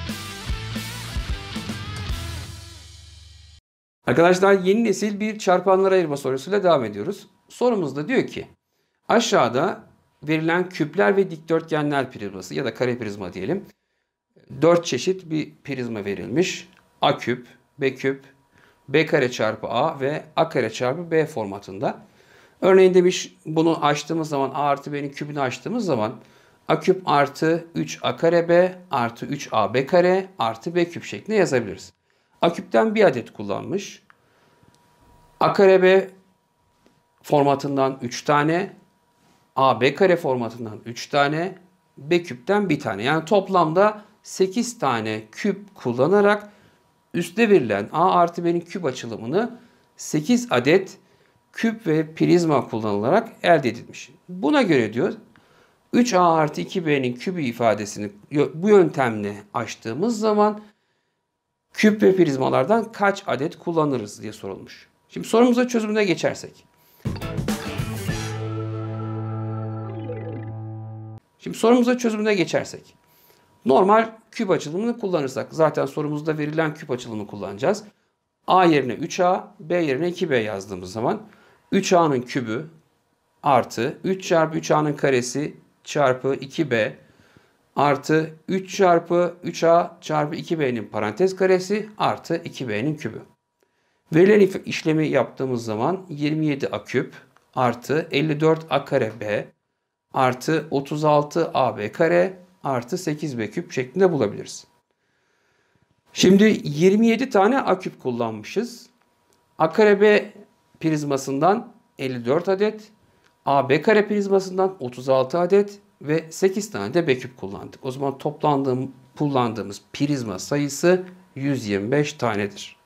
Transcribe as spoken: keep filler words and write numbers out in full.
Arkadaşlar yeni nesil bir çarpanlara ayırma sorusuyla devam ediyoruz. Sorumuzda diyor ki aşağıda verilen küpler ve dikdörtgenler prizması ya da kare prizma diyelim. dört çeşit bir prizma verilmiş. A küp, B küp, B kare çarpı A ve A kare çarpı B formatında. Örneğin demiş bunu açtığımız zaman A artı B'nin kübünü açtığımız zaman A küp artı üç A kare B artı üç A B kare artı B küp şeklinde yazabiliriz. A küpten bir adet kullanmış. A kare B formatından üç tane, A B kare formatından üç tane, B küpten bir tane. Yani toplamda sekiz tane küp kullanarak üstte verilen A artı B'nin küp açılımını sekiz adet küp ve prizma kullanılarak elde edilmiş. Buna göre diyor üç A artı iki B'nin kübü ifadesini bu yöntemle açtığımız zaman küp ve prizmalardan kaç adet kullanırız diye sorulmuş. Şimdi sorumuza çözümüne geçersek. Şimdi sorumuza çözümüne geçersek. Normal küp açılımını kullanırsak zaten sorumuzda verilen küp açılımını kullanacağız. A yerine üç A, B yerine iki B yazdığımız zaman üç A'nın kübü artı üç çarpı üç A'nın karesi çarpı iki B artı üç çarpı üç A çarpı iki B'nin parantez karesi artı iki B'nin kübü. Verilen işlemi yaptığımız zaman yirmi yedi A küp artı elli dört A kare B artı otuz altı A B kare artı sekiz B küp şeklinde bulabiliriz. Şimdi yirmi yedi tane A küp kullanmışız. A kare B prizmasından elli dört adet, A B kare prizmasından otuz altı adet ve sekiz tane de B küp kullandık. O zaman toplandığım, kullandığımız prizma sayısı yüz yirmi beş tanedir.